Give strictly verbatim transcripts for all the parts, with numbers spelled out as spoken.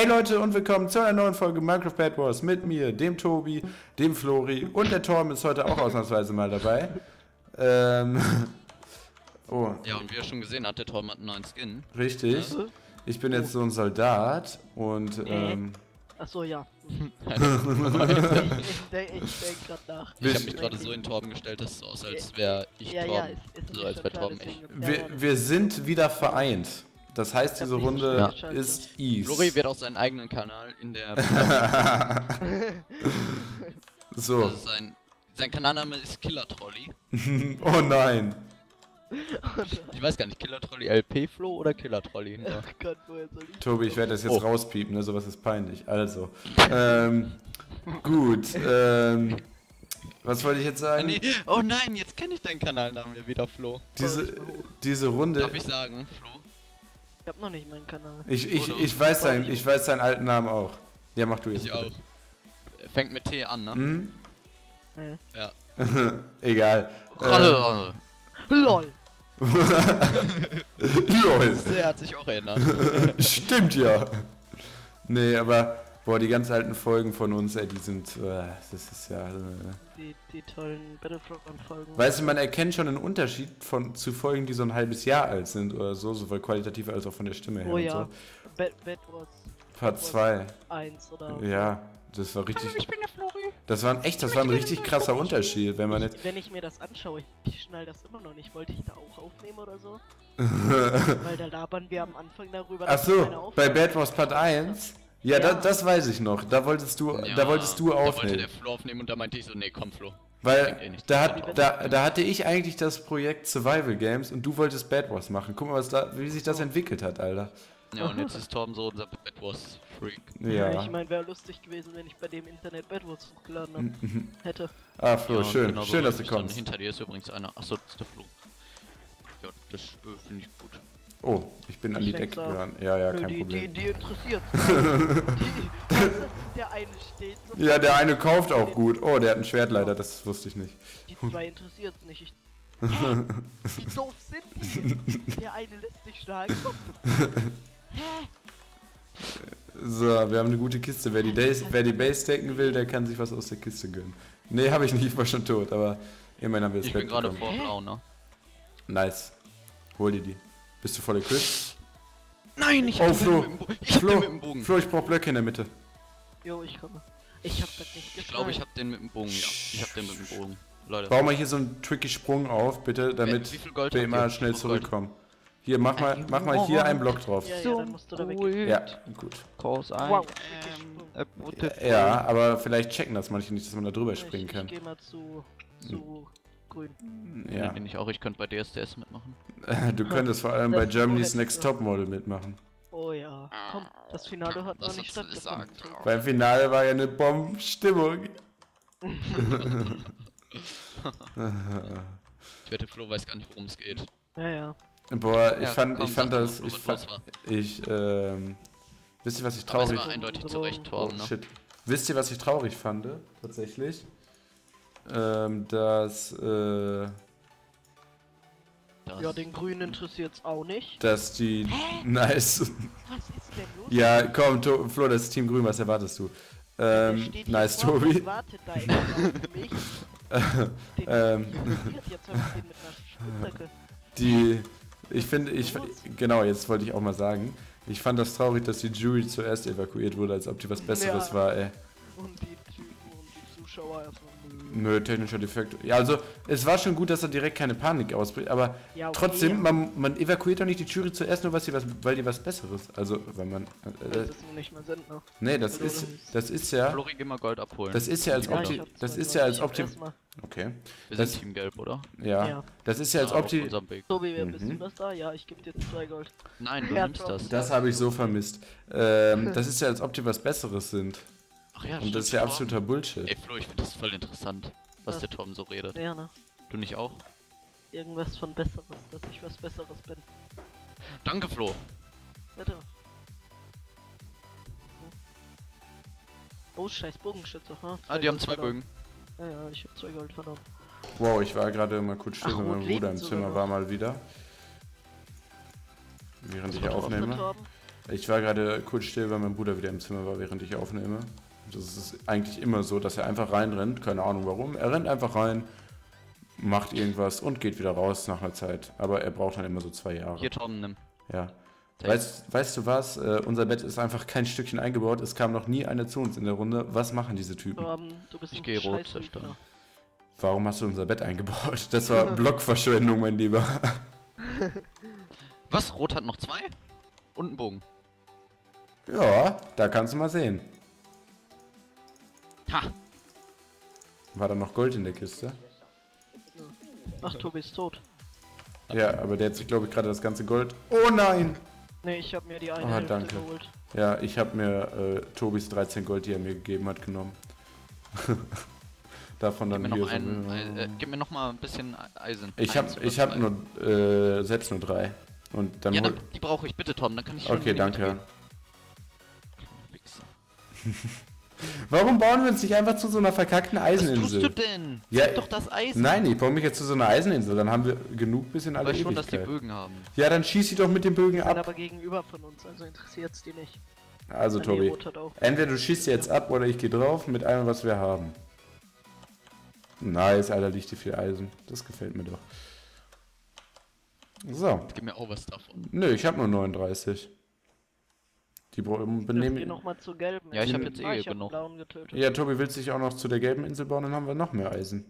Hey Leute und willkommen zu einer neuen Folge Minecraft Bed Wars mit mir, dem Tobi, dem Flori und der Torben ist heute auch ausnahmsweise mal dabei. Ähm, oh. Ja, und wie ihr schon gesehen habt, der Torben hat einen neuen Skin. Richtig. Ja. Ich bin jetzt so ein Soldat und ähm... Achso, ja. ich ich denke denk gerade nach. ich habe mich gerade so in Torben gestellt, dass es so aussah, als wäre ich ja, Torben. ja, ist, ist so als wäre Torben echt. Wir, wir sind wieder vereint. Das heißt, diese Runde ja. ist easy. Flori wird auch seinen eigenen Kanal in der... so. Also sein, sein Kanalname ist Killer Trolley. Oh nein. Ich weiß gar nicht, Killer Trolley L P Flo oder Killer Trolley? Ja. Gott, woher soll ich Tobi, ich werde das jetzt oh. rauspiepen, ne? Sowas ist peinlich. Also, ähm, gut, ähm, was wollte ich jetzt sagen? Nee. Oh nein, jetzt kenne ich deinen Kanalnamen wieder, Flo. Diese, diese Runde... Darf ich sagen, Flo? Ich hab noch nicht meinen Kanal. Ich, ich, ich, weiß seinen, ich weiß seinen alten Namen auch. Ja, mach du jetzt. Ich auch. Fängt mit T an, ne? Hm? Nee. Ja. Egal. Äh. LOL. LOL. Der hat sich auch erinnert. Stimmt ja. Nee, aber boah, die ganz alten Folgen von uns, ey, die sind, äh, das ist ja... Äh, die, die tollen Battlefront-Folgen. Weißt du, man erkennt schon einen Unterschied von zu Folgen, die so ein halbes Jahr alt sind oder so, sowohl qualitativ als auch von der Stimme her oh und ja. so. Bad, Bad Wars. Part zwei. eins oder... Ja, das war richtig... Hallo, ich bin der Flori. Das war ein echt, das war ein richtig krasser Unterschied, wenn man jetzt... Wenn ich mir das anschaue, ich schnall das immer noch nicht. Wollte ich da auch aufnehmen oder so? Weil da labern wir am Anfang darüber, Ach so, bei Bad Wars Part eins? Ja, ja. Da, das weiß ich noch. Da wolltest du, ja, da wolltest du aufnehmen. Da wollte der Flo aufnehmen und da meinte ich so, nee, komm Flo. Weil eh da, hat, da, da hatte ich eigentlich das Projekt Survival Games und du wolltest Bad Wars machen. Guck mal, was da, wie sich das entwickelt hat, Alter. Ja, und jetzt ist Torben so unser Bad Wars Freak. Ja. ja ich meine, wäre lustig gewesen, wenn ich bei dem Internet Bad Wars hochgeladen habe. hätte. Ah, Flo, ja, schön. Genau, schön, so dass du kommst. Hinter dir ist übrigens einer. Achso, das ist der Flo. Ja, das äh, finde ich gut. Oh, ich bin ich an die Decke gerannt. Ja, ja, kein die, Problem. Die, die interessiert. die, der eine steht so. Ja, der eine kauft auch gut. Oh, der hat ein Schwert leider, das wusste ich nicht. Die zwei interessiert nicht. Ich, Hä? Wie doof sind die? Der eine lässt sich schlagen. Hä? So, wir haben eine gute Kiste. Wer die, Days, wer die Base decken will, der kann sich was aus der Kiste gönnen. Nee, habe ich nicht, ich war schon tot, aber immerhin haben wir das Ich Bett bin gerade bekommen. vor Blau, ne? Nice. Hol dir die. Bist du voll equipped? Nein, ich oh, hab Flo. den mit dem Bogen. Ich hab Flo. den mit dem Bogen. Flo, ich brauch Blöcke in der Mitte. Jo, ich komme. Ich hab das nicht Ich glaube, ich hab den mit dem Bogen, ja. Ich hab den mit dem Bogen. Leute. Bau mal hier so einen tricky Sprung auf, bitte, damit Wie viel Gold wir habt immer ihr? schnell Wie viel Gold? zurückkommen. Hier, mach mal, mach mal hier einen Block drauf. Ja, ja, dann musst du da weg. Ja, gut. Cause I Wow. am Ja, aber vielleicht checken das manche nicht, dass man da drüber springen ich, kann. Ich geh mal zu, zu grün. Ja. Ja. Bin ich auch, ich könnte bei D S D S mitmachen. Du könntest vor allem Das bei ist Germany's so Next hättest du. Topmodel mitmachen. Oh ja. Komm, das Finale hat noch Das nicht hat's stattgefunden. gesagt. Beim Finale war ja eine Bombenstimmung. Ich wette, Flo weiß gar nicht, worum es geht. Ja, ja. Boah, ich Ja, fand, komm, ich fand sag das, mal, ich was fand, war. ich, ähm, wisst ihr, was ich Aber es traurig, war eindeutig So- zu Recht, oh, Torben, ne? shit. Wisst ihr, was ich traurig fand, tatsächlich? Ähm, dass, äh, Das- Ja, den Grünen interessiert's auch nicht. dass die, nice. Was ist denn los? Ja, komm, to Flo, das ist Team Grün, was erwartest du? Der Ähm, steht hier nice, vor mir Tobi. und wartet da extra auf mich. Den Ähm, interessiert, jetzt hab ich den mit einer Spitzhacke. Die, ich finde, ich, genau, jetzt wollte ich auch mal sagen, ich fand das traurig, dass die Jury zuerst evakuiert wurde, als ob die was Besseres Ja. war, ey. Und die Typen und die Zuschauer erstmal. Nö, technischer Defekt. Ja, also, es war schon gut, dass da direkt keine Panik ausbricht, aber Ja, okay, trotzdem, aber- man, man evakuiert doch nicht die Jury zuerst, nur was die was, weil die was Besseres, also, wenn man, Das äh, ist noch nicht mal sind, ne? nee, das ist, das ist ja, Flori, geh mal Gold abholen. das ist ja als Ja, ob ich die, hab das zwei ist ja als Gold. ob die, Ich hab erstmal- okay, Wir das- sind Team Gelb, oder? ja, Ja. das ist ja als Ja, ob auf die, unserem Weg. Tobi, wer bist Mhm. du das da? Ja, ich geb dir zwei Gold. Nein, du Ja, nimmst top. das. das habe ich so vermisst, ähm, das ist ja als ob die was Besseres sind. Ach ja, Und das ist ja absoluter Bullshit. Ey Flo, ich finde das voll interessant, was Was? der Torben so redet. Ja, ne? Du nicht auch? Irgendwas von Besseres, dass ich was Besseres bin. Danke, Flo. Bitte. Oh, scheiß Bogenschütze, ha? Ah, die haben zwei Bögen. Ja, ja, ich hab zwei Gold verloren. Wow, ich war gerade mal kurz still, Ach, wenn und mein leben Bruder im sogar Zimmer noch. war mal wieder. Während ich hier Was war drauf, aufnehme. Torben? Ich war gerade kurz still, weil mein Bruder wieder im Zimmer war, während ich aufnehme. Das ist eigentlich immer so, dass er einfach reinrennt, keine Ahnung warum. Er rennt einfach rein, macht irgendwas und geht wieder raus nach einer Zeit. Aber er braucht dann immer so zwei Jahre. Hier, Tom, nimm. Ja. Weißt, weißt du was? Äh, unser Bett ist einfach kein Stückchen eingebaut. Es kam noch nie einer zu uns in der Runde. Was machen diese Typen? Um, du bist Ich ein gehe rot Scheiß zerstören. Lügner. Warum hast du unser Bett eingebaut? Das war Blockverschwendung, mein Lieber. Was? Rot hat noch zwei? Und einen Bogen. Ja, da kannst du mal sehen. Ha! War da noch Gold in der Kiste? Ach, Tobi ist tot. Ja, aber der hat sich, glaube ich, gerade das ganze Gold... Oh nein! Nee, ich habe mir die eine Ah, Hälfte danke. geholt. Ja, ich habe mir äh, Tobis dreizehn Gold, die er mir gegeben hat, genommen. Davon Gib dann mir hier noch so... ein, äh, gib mir noch mal ein bisschen Eisen. Ich Eins habe oder ich hab zwei. nur... Äh, selbst nur drei. Und dann Ja, hol... dann, die brauche ich, bitte, Tom, dann kann ich schon Okay, in die Mitte danke. gehen. Wichser. Warum bauen wir uns nicht einfach zu so einer verkackten Was tust du Eiseninsel? denn? Ja, Gib doch das Eisen. Nein, ich baue mich jetzt zu so einer Eiseninsel, dann haben wir genug bis in Ich alle weiß schon, dass die Ewigkeit. Bögen haben. Ja, dann schieß sie doch mit dem Bögen Sind ab. aber gegenüber von uns, also interessiert's die nicht. Also Ah, nee, Tobi, Rot hat auch. entweder du schießt jetzt ab oder ich gehe drauf mit allem, was wir haben. Nice, Alter, liegt hier viel Eisen. Das gefällt mir doch. So. Gib mir auch was davon. Nö, ich habe nur neununddreißig. Die bro- Dürfen wir benehmen... nochmal zu gelben. Ja, ich hab Inseln? jetzt eh ah, ich hab genug. blauen getötet. Ja, Tobi, willst du dich auch noch zu der gelben Insel bauen? Dann haben wir noch mehr Eisen.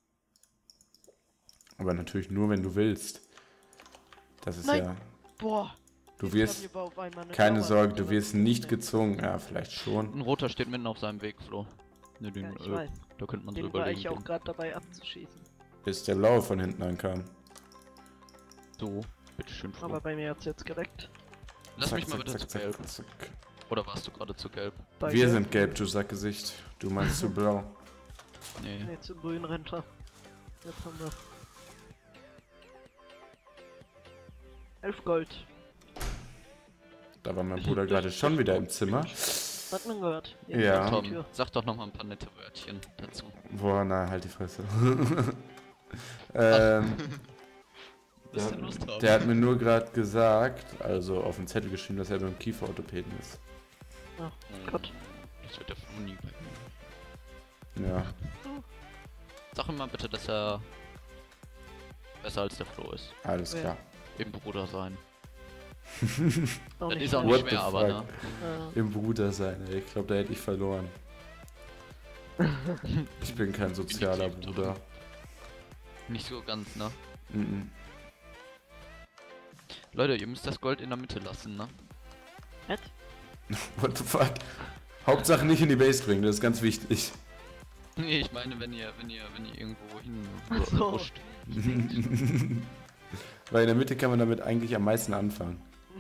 Aber natürlich nur, wenn du willst. Das ist Nein. ja... Boah. Du jetzt wirst... haben wir auf einmal eine Keine Dauer- Sorge, du Dauer- wirst nicht gezwungen. Ja, vielleicht schon. Ein roter steht mitten auf seinem Weg, Flo. Ne, den, Ja, ich äh, weiß. da könnte man so Den war überlegen. ich auch gehen. gerade dabei abzuschießen. Bis der blaue von hinten ankam. So, bitteschön, Flo. Aber bei mir hat's jetzt geleckt. Lass Zack, mich mal zack, bitte zack, zu gelb. zack, zack. Oder warst du gerade zu gelb? Bei Wir gelb. sind gelb, du Sackgesicht. Du meinst zu blau. Nee. Nee, zu grün Renter. Jetzt haben wir. Elf Gold. Da war mein Bruder gerade schon wieder im Zimmer. Hat man gehört. Jetzt Ja. auf die Tom, Tür. sag doch noch mal ein paar nette Wörtchen dazu. Boah, na, halt die Fresse. ähm, Willst du Lust haben? der hat mir nur gerade gesagt, also auf den Zettel geschrieben, dass er beim Kieferorthopäden ist. Oh Gott. Das wird der Flo nie bei mir. Ja. Sag ihm mal bitte, dass er besser als der Flo ist. Alles Ja. klar. Im Bruder sein. Auch Das nicht ist auch schlecht. nicht What the schwer, aber fuck? ne? Ja. Im Bruder sein, ey. Ich glaube, da hätte ich verloren. Ich bin kein sozialer Definitiv, Bruder. Nicht so ganz, ne? Mhm. Leute, ihr müsst das Gold in der Mitte lassen, ne? Nett? What the fuck? Hauptsache nicht in die Base bringen, das ist ganz wichtig. Nee, ich meine, wenn ihr, wenn ihr, wenn ihr irgendwo hin Ach so. ruscht. Weil in der Mitte kann man damit eigentlich am meisten anfangen.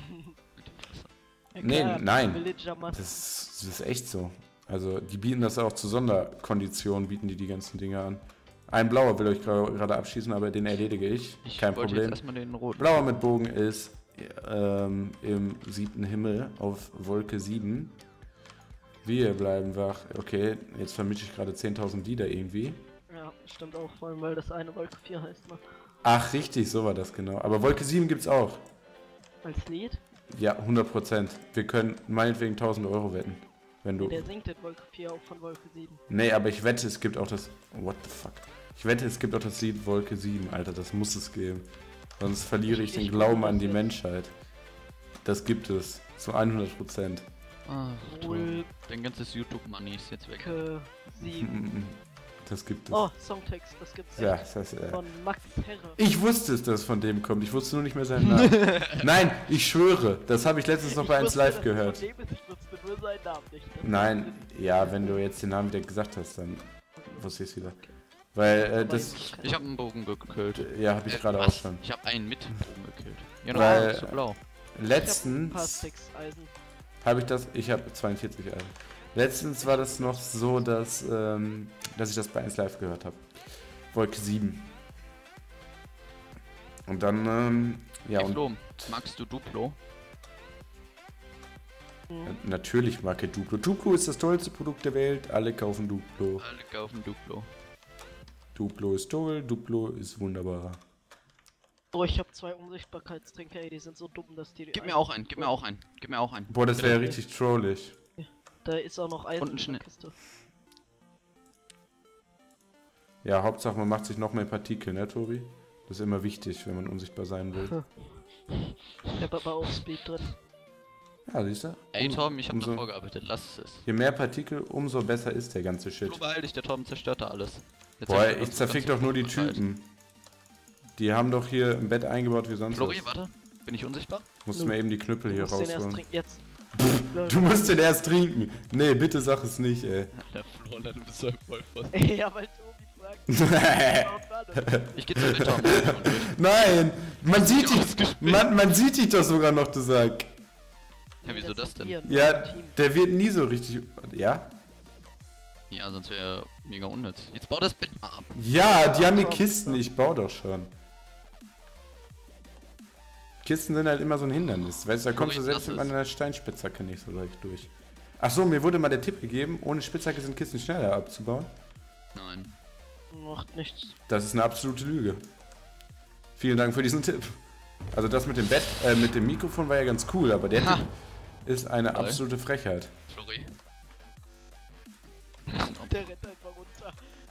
Ja, Nee, klar, nein. Villager Das Massen. ist, das ist echt so. Also, die bieten das auch zu Sonderkonditionen, bieten die die ganzen Dinge an. Ein blauer will euch gra- gerade abschießen, aber den erledige ich. Ich Kein wollte Problem. jetzt erstmal den roten. Blauer mit Bogen ist ähm, im siebten Himmel auf Wolke sieben. Wir bleiben wach. Okay, jetzt vermische ich gerade zehntausend Lieder irgendwie. Ja, stimmt auch, vor allem weil das eine Wolke vier heißt, ne? Ach, richtig, so war das genau. Aber Wolke sieben gibt's auch. Als Lied? Ja, hundert Prozent. Wir können meinetwegen tausend Euro wetten. Wenn du... Der singt in Wolke vier auch von Wolke sieben. Nee, aber ich wette, es gibt auch das... What the fuck? Ich wette, es gibt auch das Lied Wolke sieben, Alter. Das muss es geben. Sonst verliere ich Ich- den ich Glauben gucke an das die jetzt. Menschheit. Das gibt es. Zu hundert Prozent. Ach, toll. Wolke Dein ganzes YouTube-Money ist jetzt weg. sieben. Das gibt es. Oh, Songtext, das gibt's Ja, echt. das, äh, Von Max Herre. ich wusste es, dass es von dem kommt. Ich wusste nur nicht mehr seinen Namen. Nein, ich schwöre. Das habe ich letztens noch Ich bei eins wusste, Live dass es gehört. von dem ist, ich wusste nur seinen Namen nicht. Das Nein, ist- ja, wenn du jetzt den Namen wieder gesagt hast, dann wusste ich es wieder. Weil, äh, das... Ich habe einen Bogen gekillt. Ja, habe ich Äh, gerade auch was? schon. Ich habe einen mit dem Bogen gekillt. Ja, Weil- noch zu blau. Ich hab ein paar Letztens Sticks Eisen. habe ich das... Ich habe zweiundvierzig Eisen. Letztens war das noch so, dass, ähm, dass ich das bei eins Live gehört habe. Wolke sieben. Und dann, ähm, ja, Hey, und Flo, magst du Duplo? Hm. natürlich mag ich Duplo. Duplo ist das tollste Produkt der Welt. Alle kaufen Duplo. Alle kaufen Duplo. Duplo ist toll, Duplo ist wunderbar. Oh, ich habe zwei Unsichtbarkeitstrinker, ey, die sind so dumm, dass die... Gib mir auch einen, gib mir auch einen, gib mir auch einen. Boah, das wäre ja richtig trollig. Da ist auch noch ein Und ein in der Schnee. Kiste. Ja, Hauptsache man macht sich noch mehr Partikel, ne, Tobi? Das ist immer wichtig, wenn man unsichtbar sein will. Ich hab aber auch Speed drin. Ja, siehst du? Ey Um- Torben, ich hab umso- noch vorgearbeitet, lass es. Je mehr Partikel, umso besser ist der ganze Shit. Flo, beeil dich, der Torben zerstört da alles. Jetzt Boah, hab ich ganz zerfick viel doch nur die Unsichtbarkeit. Typen. Die haben doch hier im Bett eingebaut wie sonst Flori, was. warte, bin ich unsichtbar? Musst mir eben die Knüppel Du hier musst den erst rausholen. trinken, jetzt. Du musst den erst trinken. Nee, bitte sag es nicht, ey. Der Flo, du bist so voll voll. Ja, weil Tobi fragt. Ich geh zu dir, Torben. Nein, man sieht dich, ausgespielt. man, man sieht dich doch sogar noch, du Sack. Ja, wieso das denn? Ja, der wird nie so richtig, ja? Ja, sonst wäre mega unnütz. Jetzt bau das Bett mal ab. Ja, die haben die Kisten, ich baue doch schon. Kisten sind halt immer so ein Hindernis, weißt du, da kommst du Flori, selbst lass mit es. meiner Steinspitzhacke nicht so leicht durch. Ach so, mir wurde mal der Tipp gegeben, ohne Spitzhacke sind Kisten schneller abzubauen. Nein. Macht nichts. Das ist eine absolute Lüge. Vielen Dank für diesen Tipp. Also das mit dem Bett, äh, mit dem Mikrofon war ja ganz cool, aber der Ha. Tipp ist eine Toll. absolute Frechheit. Flori. Der rennt einfach runter.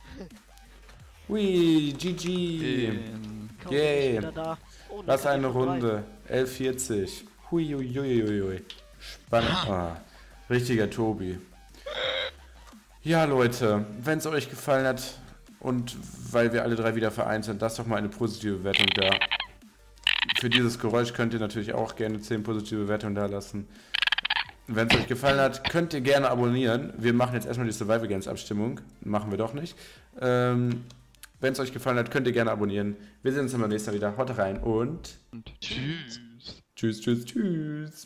Hui, G G. Ähm, Kaum Yay. bin ich wieder da. Oh, eine Was eine Karte von drei. Runde. elf vierzig. Hui, hui, hui, hui, hui. Spannend. Ah, richtiger Tobi. Ja, Leute, wenn es euch gefallen hat und weil wir alle drei wieder vereint sind, lasst doch mal eine positive Bewertung da. Für dieses Geräusch könnt ihr natürlich auch gerne zehn positive Bewertungen da lassen. Wenn es euch gefallen hat, könnt ihr gerne abonnieren. Wir machen jetzt erstmal die Survival Games Abstimmung. Machen wir doch nicht. Ähm, wenn es euch gefallen hat, könnt ihr gerne abonnieren. Wir sehen uns dann beim nächsten Mal wieder. Haut rein und und tschüss. tschüss, tschüss, tschüss.